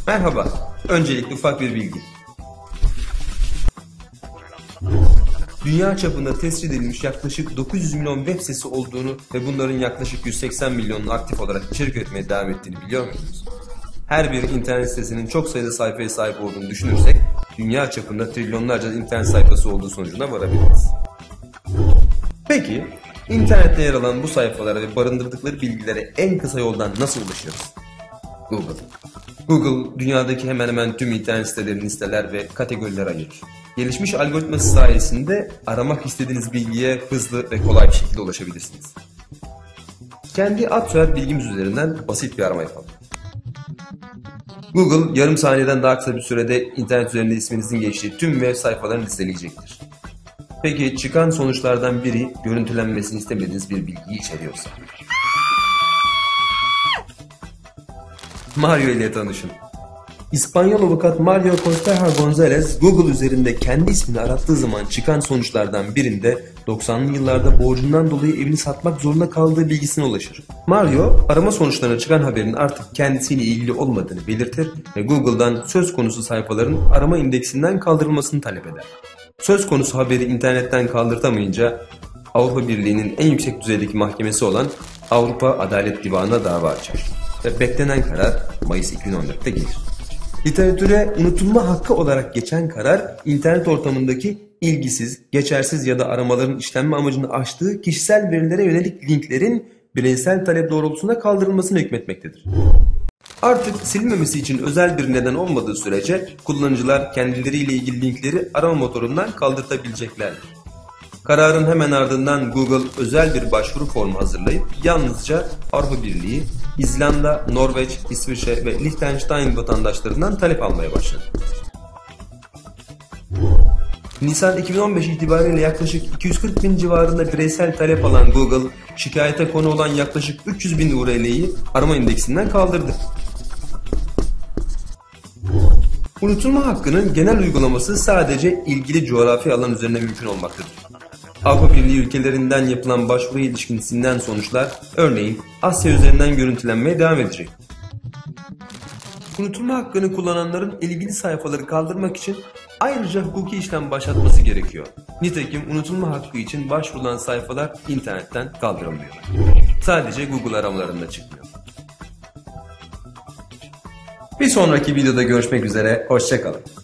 Merhaba, öncelikle ufak bir bilgi. Dünya çapında tespit edilmiş yaklaşık 900 milyon web sitesi olduğunu ve bunların yaklaşık 180 milyonun aktif olarak içerik üretmeye devam ettiğini biliyor muydunuz? Her bir internet sitesinin çok sayıda sayfaya sahip olduğunu düşünürsek, dünya çapında trilyonlarca internet sayfası olduğu sonucuna varabiliriz. Peki, internette yer alan bu sayfalara ve barındırdıkları bilgilere en kısa yoldan nasıl ulaşıyoruz? Google. Google, dünyadaki hemen hemen tüm internet sitelerini listeler ve kategorilere ayırır. Gelişmiş algoritması sayesinde aramak istediğiniz bilgiye hızlı ve kolay bir şekilde ulaşabilirsiniz. Kendi ad soyad bilgimiz üzerinden basit bir arama yapalım. Google, yarım saniyeden daha kısa bir sürede internet üzerinde isminizin geçtiği tüm web sayfalarını listeleyecektir. Peki çıkan sonuçlardan biri görüntülenmesini istemediğiniz bir bilgiyi içeriyorsa? Mario ile tanışın. İspanyol avukat Mario Costerra González, Google üzerinde kendi ismini arattığı zaman çıkan sonuçlardan birinde 90'lı yıllarda borcundan dolayı evini satmak zorunda kaldığı bilgisine ulaşır. Mario, arama sonuçlarına çıkan haberin artık kendisiyle ilgili olmadığını belirtir ve Google'dan söz konusu sayfaların arama indeksinden kaldırılmasını talep eder. Söz konusu haberi internetten kaldırtamayınca Avrupa Birliği'nin en yüksek düzeydeki mahkemesi olan Avrupa Adalet Divanı'na dava açar ve beklenen karar Mayıs 2014'te gelir. Literatüre unutulma hakkı olarak geçen karar, internet ortamındaki ilgisiz, geçersiz ya da aramaların işlenme amacını aştığı kişisel verilere yönelik linklerin bireysel talep doğrultusunda kaldırılmasına hükmetmektedir. Artık silinmemesi için özel bir neden olmadığı sürece kullanıcılar kendileriyle ilgili linkleri arama motorundan kaldırtabileceklerdir. Kararın hemen ardından Google özel bir başvuru formu hazırlayıp yalnızca Avrupa Birliği, İzlanda, Norveç, İsviçre ve Liechtenstein vatandaşlarından talep almaya başladı. Nisan 2015 itibariyle yaklaşık 240 bin civarında bireysel talep alan Google, şikayete konu olan yaklaşık 300 bin URL'yi arama indeksinden kaldırdı. Unutulma hakkının genel uygulaması sadece ilgili coğrafi alan üzerine mümkün olmaktadır. Avrupa Birliği ülkelerinden yapılan başvuruya ilişkin silinen sonuçlar, örneğin Asya üzerinden görüntülenmeye devam edecek. Unutulma hakkını kullananların ilgili sayfaları kaldırmak için ayrıca hukuki işlem başlatması gerekiyor. Nitekim unutulma hakkı için başvurulan sayfalar internetten kaldırılmıyor. Sadece Google aramalarında çıkmıyor. Bir sonraki videoda görüşmek üzere, hoşça kalın.